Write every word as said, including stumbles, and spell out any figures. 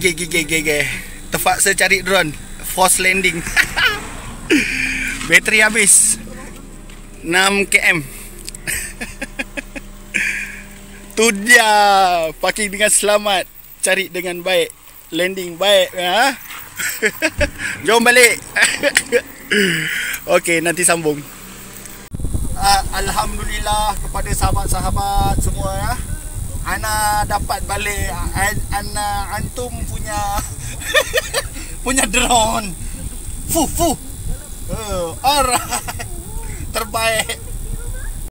Gege gege gege. Terpaksa cari drone force landing. Bateri habis enam kilometer. Tu dia, parking dengan selamat, cari dengan baik, landing baik, ha? Jom balik. Okey, nanti sambung. uh, Alhamdulillah kepada sahabat-sahabat semua, ya. Ana dapat balik Ana antum punya punya drone. Fuh fuh. Uh, alright. Terbaik.